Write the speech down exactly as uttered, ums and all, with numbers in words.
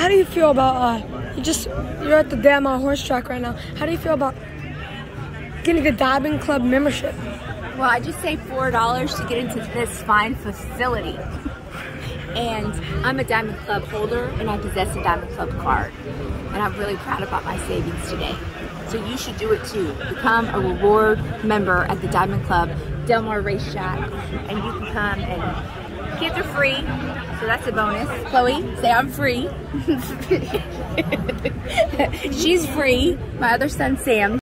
do you feel about, uh, you just, you're at the Del Mar horse track right now. How do you feel about getting the Diamond Club membership? Well, I just saved four dollars to get into this fine facility. And I'm a Diamond Club holder, and I possess a Diamond Club card. And I'm really proud about my savings today. So you should do it too. Become a reward member at the Diamond Club Del Mar Racetrack, and you can come and kids are free, so that's a bonus. Chloe, say I'm free. She's free. My other son, Sam.